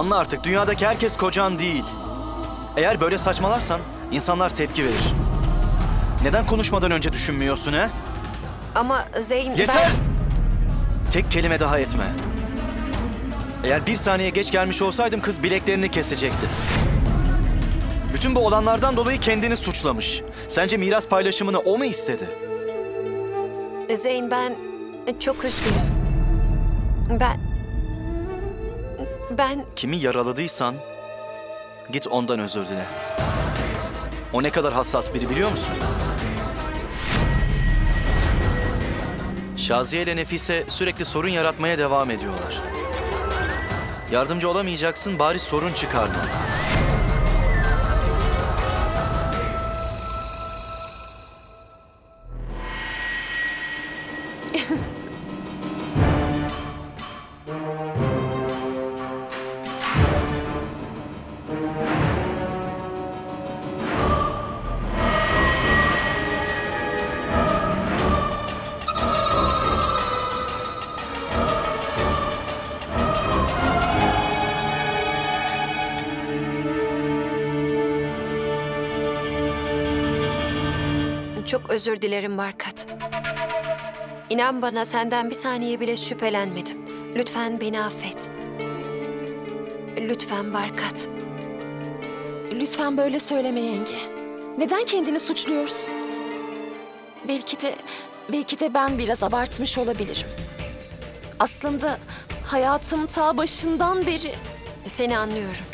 Anla artık, dünyadaki herkes kocan değil. Eğer böyle saçmalarsan insanlar tepki verir. Neden konuşmadan önce düşünmüyorsun he? Ama Zeyn... Yeter! Tek kelime daha etme. Eğer bir saniye geç gelmiş olsaydım kız bileklerini kesecekti. Bütün bu olanlardan dolayı kendini suçlamış. Sence miras paylaşımını o mu istedi? Zeyn, ben çok üzgünüm. Ben... Kimi yaraladıysan git ondan özür dile. O ne kadar hassas biri biliyor musun? Şaziye ile Nefise sürekli sorun yaratmaya devam ediyorlar. Yardımcı olamayacaksın, bari sorun çıkarma. Çok özür dilerim Barkat. İnan bana, senden bir saniye bile şüphelenmedim. Lütfen beni affet. Lütfen Barkat. Lütfen böyle söyleme yenge. Neden kendini suçluyorsun? Belki de ben biraz abartmış olabilirim. Aslında hayatım ta başından beri... Seni anlıyorum.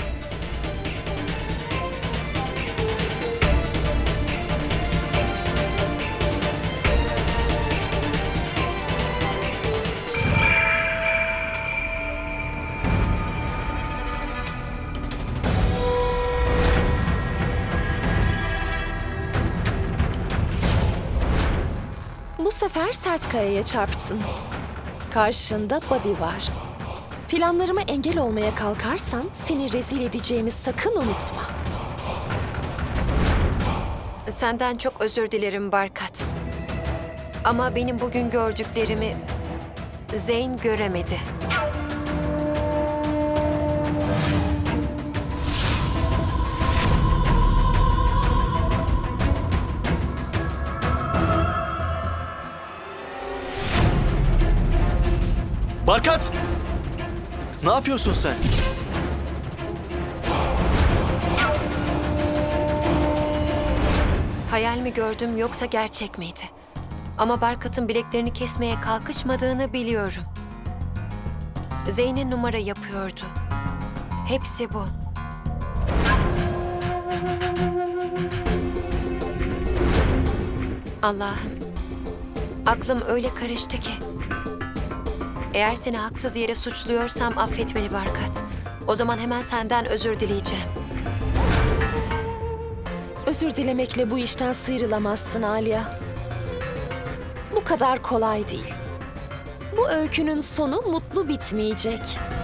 Bu sefer sert kayaya çarptın. Karşında Bobby var. Planlarıma engel olmaya kalkarsan seni rezil edeceğimi sakın unutma. Senden çok özür dilerim Barkat. Ama benim bugün gördüklerimi Zeyn göremedi. Barkat! Ne yapıyorsun sen? Hayal mi gördüm yoksa gerçek miydi? Ama Barkat'ın bileklerini kesmeye kalkışmadığını biliyorum. Zeyn'e numara yapıyordu. Hepsi bu. Allah'ım, aklım öyle karıştı ki. Eğer seni haksız yere suçluyorsam affet beni Barkat. O zaman hemen senden özür dileyeceğim. Özür dilemekle bu işten sıyrılamazsın Alia. Bu kadar kolay değil. Bu öykünün sonu mutlu bitmeyecek.